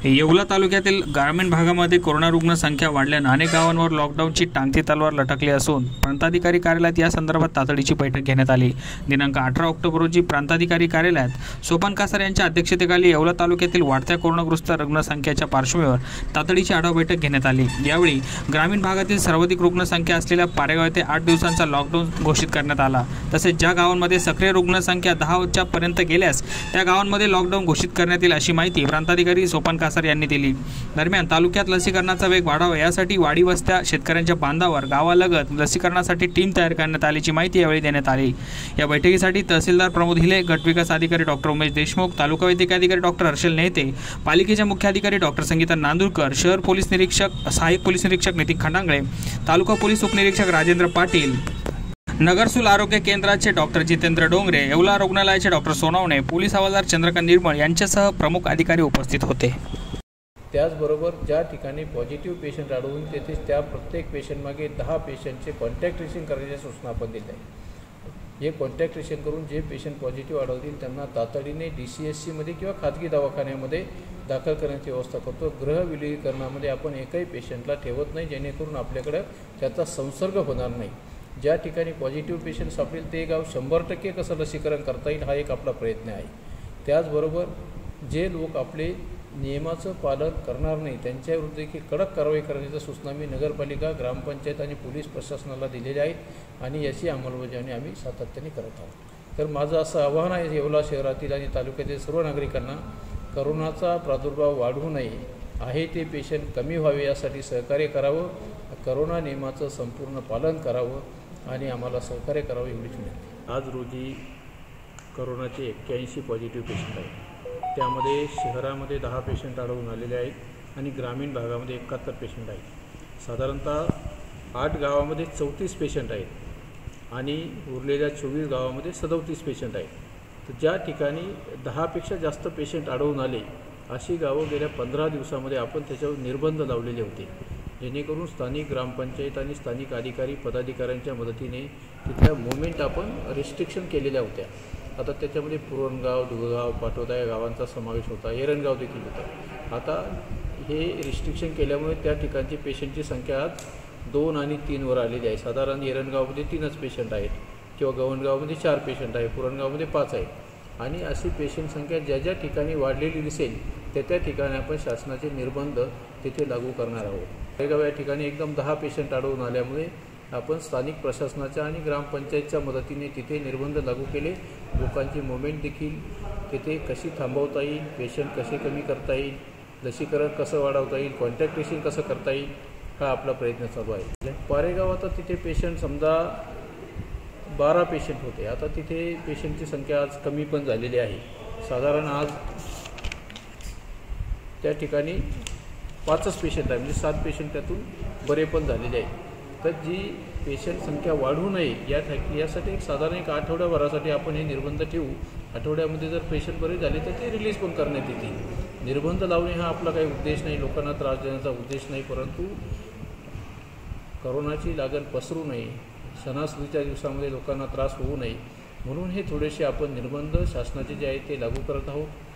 येवला तालुक्यातील ग्रामीण भागामध्ये कोरोना रुग्ण संख्या वाढल्याने अनेक गावांवर लॉकडाऊनची टांगती तलवार लटकली असून प्रांताधिकारी कार्यालयात या संदर्भात तातडीची बैठक घेण्यात आली। दिनांक 18 ऑक्टोबर रोजी प्रांताधिकारी कार्यालयात सोपान कासार यांच्या अध्यक्षतेखाली येवला तालुक्यातील वाढत्या कोरोनाग्रस्त रुग्णसंख्येच्या पार्श्वभूमीवर तातडीची आढावा बैठक घेण्यात आली। यावेळी ग्रामीण भागातील सर्वाधिक रुग्णसंख्या असलेल्या पारेगाव येथे 8 दिवसांचा लॉकडाऊन घोषित करण्यात आला। तसेच ज्या गावांमध्ये सक्रिय रुग्णसंख्या 10 पर्यंत गेल्यास त्या गावांमध्ये लॉकडाऊन घोषित करण्यात येईल अशी माहिती प्रांताधिकारी सोपान कासार यांनी दिली। दरम्यान तालुक्यात लसीकरणाचा वेग वाढावा यासाठी वाडी वस्त्या शेतकऱ्यांच्या बांधावर गावालगत लसीकरणासाठी टीम तयार करण्यात आल्याची माहिती यावेळी देण्यात आली। या बैठकीसाठी तहसीलदार प्रमोद हिले, गटविकास अधिकारी डॉक्टर उमेश देशमुख, तालुका वैद्यकीय अधिकारी डॉक्टर हर्षल नेते, पालिकेच्या मुख्य अधिकारी डॉक्टर संगीता नांदुरकर, शहर पोलीस निरीक्षक सहाय्यक पोलीस निरीक्षक नितीन खंडांगळे, तालुका पोलीस उपनिरीक्षक राजेंद्र पाटील, नगरसूल आरोग्य केंद्राचे डॉक्टर जितेंद्र डोंगरे, येवला रुग्णालयाचे डॉक्टर सोनावणे, पोलीस हवालदार चंद्रकांत निर्मळ यांच्यासह प्रमुख अधिकारी उपस्थित होते। त्याचबरोबर ज्या ठिकाणी पॉझिटिव्ह पेशंट आढळून तेथे त्या प्रत्येक पेशंटमागे 10 पेशंटचे कॉन्टॅक्ट ट्रेसिंग करण्याची सूचना आपण दिली आहे। हे कॉन्टॅक्ट ट्रेसिंग करून जे पेशंट पॉझिटिव्ह आढळतील त्यांना तातडीने DCSCमध्ये किंवा खाजगी दवाखान्यामध्ये दाखल करण्याची व्यवस्था करतो। गृह विलगीकरणामध्ये आपण एकही पेशंटला ठेवत नाही जेणेकरून आपल्याकडे त्याचा संसर्ग होणार नाही। ज्या ठिकाणी पॉझिटिव्ह पेशंट सापडेल ते गाव 100% कसं लसीकरण करता येईल हा एक आपला प्रयत्न आहे। त्याचबरोबर जे लोक आपले नियमाचं पालन करणार नाही त्यांच्याविरुद्ध देखील कडक कारवाई करण्याच्या सूचना मी नगरपालिका, ग्रामपंचायत आणि पोलीस प्रशासनाला दिलेल्या आहेत आणि याची अंमलबजावणी आम्ही सातत्याने करत आहोत। तर माझं असं आवाहन आहे येवला शहरातील आणि तालुक्यातील सर्व नागरिकांना करोनाचा प्रादुर्भाव वाढू नये, आहे ते पेशंट कमी व्हावे यासाठी सहकार्य करावं, करोना नियमाचं संपूर्ण पालन करावं आणि आम्हाला सहकार्य करावं एवढीच विनंती। आज रोजी करोनाचे 81 पॉझिटिव्ह पेशंट आहेत। त्यामध्ये शहरामध्ये 10 पेशंट आढळून आलेले आहेत आणि ग्रामीण भागामध्ये 71 पेशंट आहेत। साधारणतः 8 गावामध्ये 34 पेशंट आहेत आणि उरलेल्या 24 गावामध्ये 37 पेशंट आहेत। तर ज्या ठिकाणी 10पेक्षा जास्त पेशंट आढळून आले अशी गावं गेल्या 15 दिवसामध्ये आपण त्याच्यावर निर्बंध लावलेले होते, जेणेकरून स्थानिक ग्रामपंचायत आणि स्थानिक अधिकारी पदाधिकाऱ्यांच्या मदतीने तिथल्या मुवमेंट आपण रिस्ट्रिक्शन केलेल्या होत्या। आता त्याच्यामध्ये पुरणगाव, धुळगाव, पाटोदा या गावांचा समावेश होता, एरंडगाव देखील होता। आता हे रिस्ट्रिक्शन केल्यामुळे त्या ठिकाणची पेशंटची संख्या आज 2 आणि 3 वर आलेली आहे। साधारण एरंडगावमध्ये 3च पेशंट आहेत किंवा गव्हाणगावमध्ये 4 पेशंट आहे, पुरणगावमध्ये 5 आहेत आणि अशी पेशंट संख्या ज्या ज्या ठिकाणी वाढलेली दिसेल त्या ठिकाणी आपण शासनाचे निर्बंध तिथे लागू करणार आहोत। पारेगाव या ठिकाणी एकदम 10 पेशंट आढळून आल्यामुळे आपण स्थानिक प्रशासनाच्या आणि ग्रामपंचायतच्या मदतीने तिथे निर्बंध लागू केले। लोकांची मुवमेंट देखील तिथे कशी थांबवता येईल, पेशंट कसे कमी करता येईल, लसीकरण कसं वाढवता येईल, कॉन्टॅक्ट ट्रेसिंग कसं करता येईल हा आपला प्रयत्न चालू आहे। पारेगाव आता तिथे पेशंट समजा 12 पेशंट होते, आता तिथे पेशंटची संख्या आज कमी पण झालेली आहे। साधारण आज त्या ठिकाणी 5च पेशंट आहे, म्हणजे 7 पेशंट त्यातून बरे पण झालेले आहेत। तर जी पेशंट संख्या वाढू नये यासाठी साधारण एक आठवड्याभरासाठी आपण हे निर्बंध ठेवू। आठवड्यामध्ये जर पेशंट बरे झाले तर ते रिलीज पण करण्यात येतील। निर्बंध लावणे हा आपला काही उद्देश नाही, लोकांना त्रास देण्याचा उद्देश नाही, परंतु करोनाची लागण पसरू नये, सणासुदीच्या दिवसामध्ये लोकांना त्रास होऊ नये म्हणून हे थोडेसे आपण निर्बंध शासनाचे जे आहेत ते लागू करत आहोत।